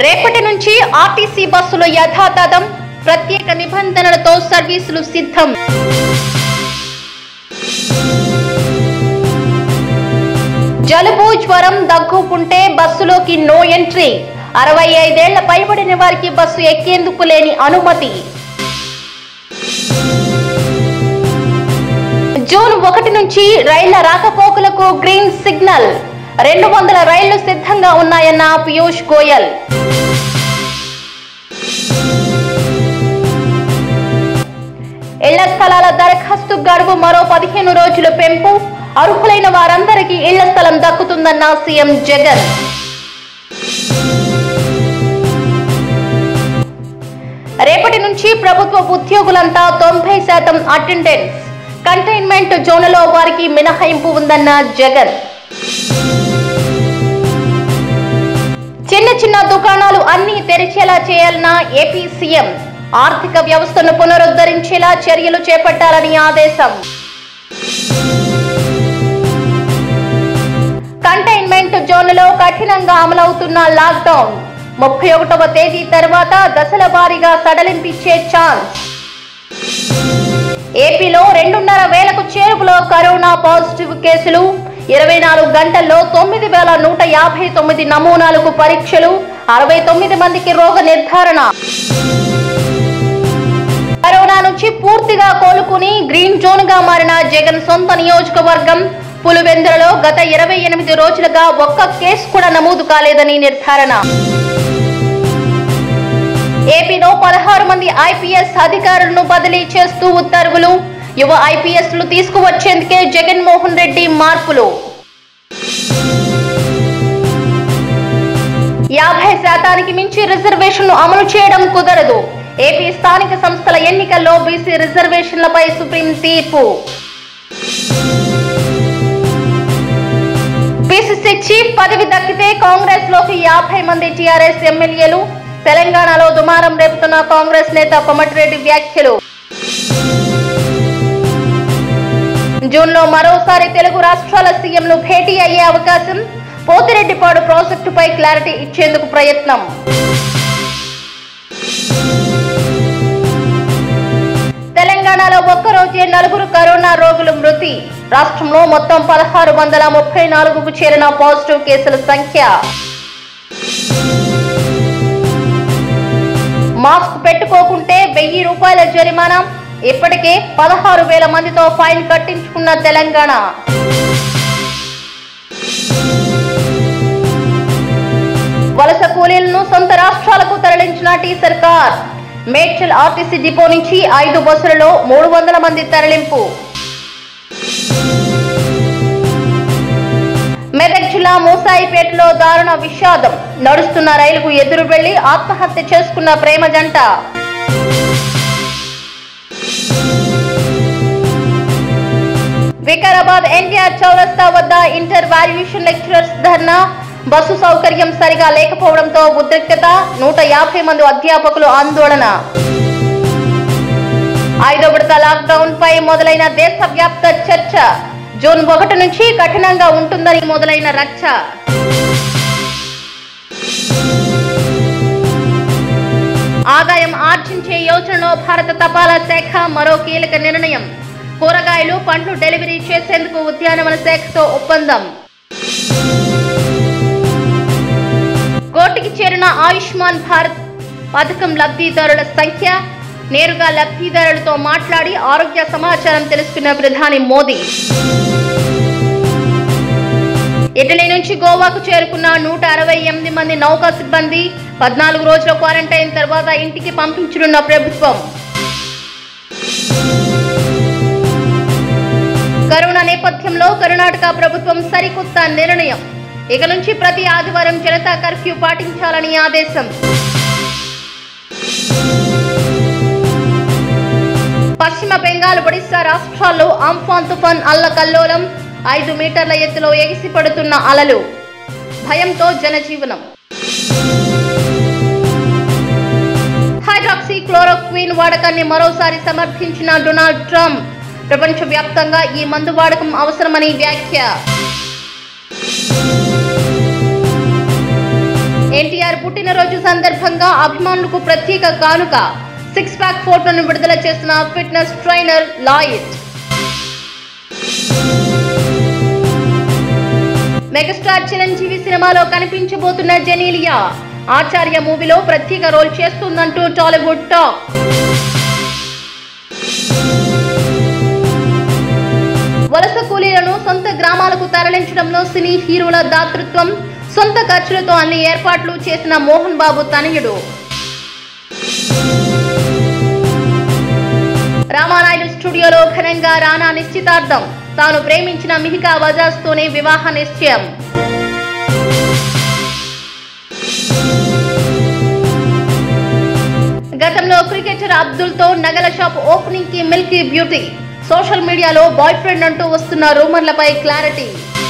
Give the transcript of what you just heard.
రేపటి నుంచి ఆర్టీసీ బస్సులు యథాతథం, ప్రత్యేక నిబంధనలతో సర్వీసులు సిద్ధం. జలుబు, జ్వరం, దగ్గు ఉంటే బస్సులోకి నో ఎంట్రీ. 65 ఏళ్ల పైబడిన వారికి బస్సు ఎక్కేందుకు లేని అనుమతి. జూన్ 1 నుంచి రైళ్ల రాకపోకలకు గ్రీన్ సిగ్నల్. 200 రైళ్లు సిద్ధంగా ఉన్నాయన్న పీయూష్ గోయల్. ఇళ్ల స్థలాల దరఖాస్తు గడువు మరో 15 రోజులు పెంపు. అర్హులైన వారందరికీ ఇళ్ల స్థలం దక్కుతుందన్న సీఎం జగన్. రేపటి నుంచి ప్రభుత్వ ఉద్యోగులంతా 90% అటెండెన్స్. కంటైన్మెంట్ జోన్లలో వారికి మినహాయింపు ఉందన్న జగన్. చిన్న చిన్న దుకాణాలు అన్ని తెరిచేలా చేయాలన్న ఏపీ సీఎం. ఆర్థిక వ్యవస్థను పునరుద్ధరించేలా చర్యలు చేపట్టాలని ఆదేశం. కంటైన్మెంట్ జోన్లలో కఠినంగా అమలవుతున్న లాక్డౌన్. 31వ తేదీ తర్వాత దశల వారీగా సడలింపిచ్చే ఛాన్స్. ఏపీలో 2,500కు చేరువలో కరోనా పాజిటివ్ కేసులు. 24 గంటల్లో 9,159 నమూనాలకు పరీక్షలు. 69 మందికి రోగ నిర్ధారణ. కరోనా నుంచి పూర్తిగా కోలుకుని గ్రీన్ జోన్ గా మారిన జగన్ సొంత నియోజకవర్గం పులివెందులలో గత 28 రోజులుగా ఒక్క కేసు కూడా నమోదు కాలేదని నిర్ధారణ. ఏపీలో 16 మంది ఐపీఎస్ అధికారులను బదిలీ చేస్తూ ఉత్తర్వులు. యువ ఐపీఎస్లు తీసుకువచ్చేందుకే జగన్మోహన్ రెడ్డి మార్పులు. 50% మించి రిజర్వేషన్లు అమలు చేయడం కుదరదు. ఏపీ స్థానిక సంస్థల ఎన్నికల్లో బీసీ రిజర్వేషన్లపై సుప్రీం తీర్పు. పీసీసీ చీఫ్ పదవి దక్కితే కాంగ్రెస్ లోకి 50 మంది టీఆర్ఎస్ ఎమ్మెల్యేలు. తెలంగాణలో దుమారం రేపుతున్న కాంగ్రెస్ నేత కోమటిరెడ్డి వ్యాఖ్యలు. జూన్ లో మరోసారి తెలుగు రాష్ట్రాల సీఎంలు భేటీ అయ్యే అవకాశం. పోతిరెడ్డిపాడు ప్రాజెక్టుపై క్లారిటీ ఇచ్చేందుకు ప్రయత్నం. తెలంగాణలో ఒక్కరోజే 4 కరోనా రోగులు మృతి. రాష్ట్రంలో మొత్తం 1634కు చేరిన పాజిటివ్ కేసుల సంఖ్య. మాస్క్ పెట్టుకోకుంటే 1000 రూపాయల జరిమానా. ఇప్పటికే 16,000 మందితో ఫైన్ కట్టించుకున్న తెలంగాణ. వలస కూలీలను సొంత రాష్ట్రాలకు తరలించిన టీ సర్కార్. మేడ్చల్ ఆర్టీసీ డిపో నుంచి 5 బస్సులలో 300 మంది తరలింపు. మెదక్ జిల్లా మూసాయిపేటలో దారుణ విషాదం. నడుస్తున్న రైలుకు ఎదురు వెళ్లి ఆత్మహత్య చేసుకున్న ప్రేమ జంట. వికారాబాద్ ఎన్టీఆర్ చౌరస్తా వద్ద ఇంటర్ వాల్యుయేషన్ లెక్చరర్స్ ధర్నా. బస్సు సౌకర్యం సరిగా లేకపోవడంతో ఉద్రిక్తత. 150 మంది అధ్యాపకులు ఆందోళన. 5వ విడత లాక్డౌన్ పై మొదలైన దేశవ్యాప్త చర్చ. జూన్ 1 నుంచి కఠినంగా ఉంటుందని మొదలైన రచ్చ. ఆదాయం ఆర్జించే యోజనలో భారత తపాలా శాఖ మరో కీలక నిర్ణయం. కూరగాయలు, పండ్లు డెలివరీ చేసేందుకు ఉద్యానవన శాఖతో ఒప్పందం. కోటికి చేరిన ఆయుష్మాన్ భారత్ పథకం లబ్ధిదారుల సంఖ్య. నేరుగా లబ్ధిదారులతో మాట్లాడి ఆరోగ్య సమాచారం తెలుసుకున్న ప్రధాని మోదీ. ఇటలీ నుంచి గోవాకు చేరుకున్న 168 మంది నౌకా సిబ్బంది. 14 రోజుల క్వారంటైన్ తర్వాత ఇంటికి పంపించనున్న ప్రభుత్వం. కరోనా నేపథ్యంలో కర్ణాటక ప్రభుత్వం సరికొత్త నిర్ణయం. ఇక నుంచి ప్రతి ఆదివారం జనతా కర్ఫ్యూ పాటించాలని ఆదేశం. పశ్చిమ బెంగాల్, ఒడిశా రాష్ట్రాల్లో అంఫాన్ తుఫాన్ అల్లకల్లోలం. 5 మీటర్ల ఎత్తులో ఎగిసిపడుతున్న అలలు. భయంతో జనజీవనం. హైడ్రాక్సీ క్లోరోక్విన్ వాడకాన్ని మరోసారి సమర్థించిన డొనాల్డ్ ట్రంప్. ప్రపంచవ్యాప్తంగా ఈ మందు వాడకం అవసరమని వ్యాఖ్య. ఎన్టీఆర్ పుట్టినరోజు సందర్భంగా అభిమానులకు ప్రత్యేక కానుక 6 ప్యాక్ ఫోటోను విడుదల చేసిన ఫిట్నెస్ ట్రైనర్ లాయిట్. మెగాస్టార్ చిరంజీవి సినిమాలో కనిపించబోతున్న జెనీలియా ఆచార్య మూవీలో ప్రత్యేక రోల్ చేస్తుందంటూ టాలీవుడ్ టాక్. వలస కూలీలను సొంత గ్రామాలకు తరలించడంలో సినీ హీరోల దాతృత్వం, సొంత ఖర్చులతో అన్ని ఏర్పాట్లు చేసిన మోహన్ బాబు తనయుడు. రామానాయుడు స్టూడియోలో ఘనంగా రానా నిశ్చితార్థం. తాను ప్రేమించిన మిహికా బజాజ్ తోనే వివాహ నిశ్చయం. గతంలో క్రికెటర్ అబ్దుల్ తో నగల షాప్ ఓపెనింగ్ కి మిల్కీ బ్యూటీ. సోషల్ మీడియాలో బాయ్ ఫ్రెండ్ అంటూ వస్తున్న రూమర్లపై క్లారిటీ.